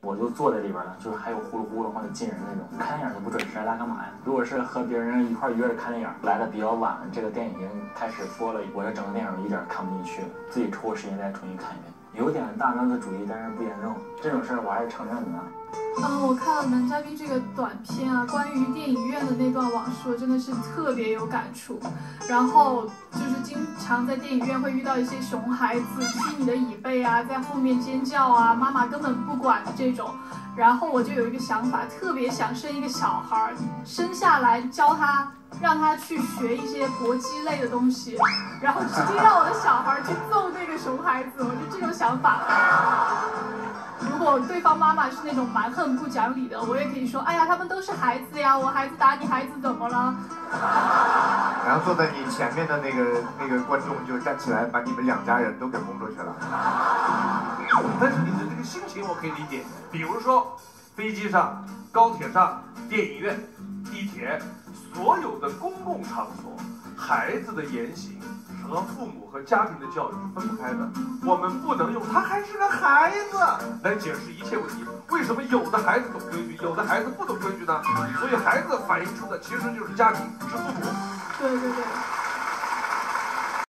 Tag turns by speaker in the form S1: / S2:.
S1: 我就坐在里边了，就是还有呼噜呼噜或者进人那种，看电影都不准时来干嘛呀？如果是和别人一块约着看电影，来的比较晚，这个电影已经开始播了，我这整个电影一点看不进去了，自己抽个时间再重新看一遍，有点大男子主义，但是不严重，这种事儿我还是承认的。
S2: 我看了男嘉宾这个短片啊，关于电影院的那段往事，我真的是特别有感触。然后就是经常在电影院会遇到一些熊孩子踢你的椅背啊，在后面尖叫啊，妈妈根本不管的这种。然后我就有一个想法，特别想生一个小孩，生下来教他，让他去学一些搏击类的东西，然后直接让我的小孩去揍那个熊孩子，我就这种想法。如果对方妈妈是那种蛮横不讲理的，我也可以说，哎呀，他们都是孩子呀，我孩子打你孩子怎么了？
S3: 然后坐在你前面的那个观众就站起来，把你们两家人都给轰出去了。
S4: 但是你的这个心情我可以理解，比如说飞机上、高铁上、电影院、地铁，所有的公共场所，孩子的言行和父母和家庭的教育是分不开的。我们不能用他还是个孩子来解释一切问题。为什么有的孩子懂规矩，有的孩子不懂规矩呢？所以孩子反映出的其实就是家庭，是父母。
S2: 对对对。